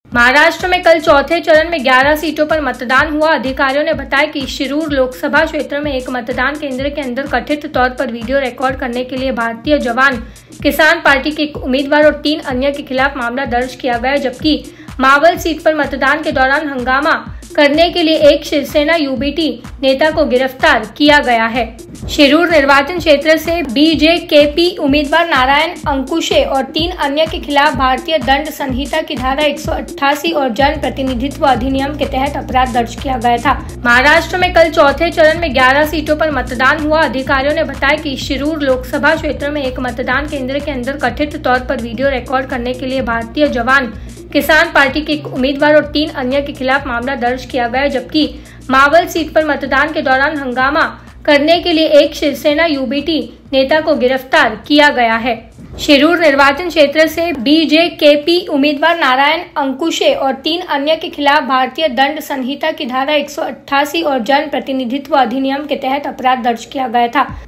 महाराष्ट्र में कल चौथे चरण में 11 सीटों पर मतदान हुआ। अधिकारियों ने बताया कि शिरूर लोकसभा क्षेत्र में एक मतदान केंद्र के अंदर कथित तौर पर वीडियो रिकॉर्ड करने के लिए भारतीय जवान किसान पार्टी के एक उम्मीदवार और 3 अन्य के खिलाफ मामला दर्ज किया गया, जबकि मावल सीट पर मतदान के दौरान हंगामा करने के लिए एक शिवसेना यूबीटी नेता को गिरफ्तार किया गया है। शिरूर निर्वाचन क्षेत्र से बीजेकेपी उम्मीदवार नारायण अंकुशे और 3 अन्य के खिलाफ भारतीय दंड संहिता की धारा 188 और जन प्रतिनिधित्व अधिनियम के तहत अपराध दर्ज किया गया था। महाराष्ट्र में कल चौथे चरण में 11 सीटों पर मतदान हुआ। अधिकारियों ने बताया कि शिरूर लोकसभा क्षेत्र में एक मतदान केंद्र के अंदर कथित तौर पर वीडियो रिकॉर्ड करने के लिए भारतीय जवान किसान पार्टी के एक उम्मीदवार और 3 अन्य के खिलाफ मामला दर्ज किया गया, जबकि मावल सीट पर मतदान के दौरान हंगामा करने के लिए एक शिवसेना यूबीटी नेता को गिरफ्तार किया गया है। शिरूर निर्वाचन क्षेत्र से बीजेकेपी उम्मीदवार नारायण अंकुशे और 3 अन्य के खिलाफ भारतीय दंड संहिता की धारा 188 और जन प्रतिनिधित्व अधिनियम के तहत अपराध दर्ज किया गया था।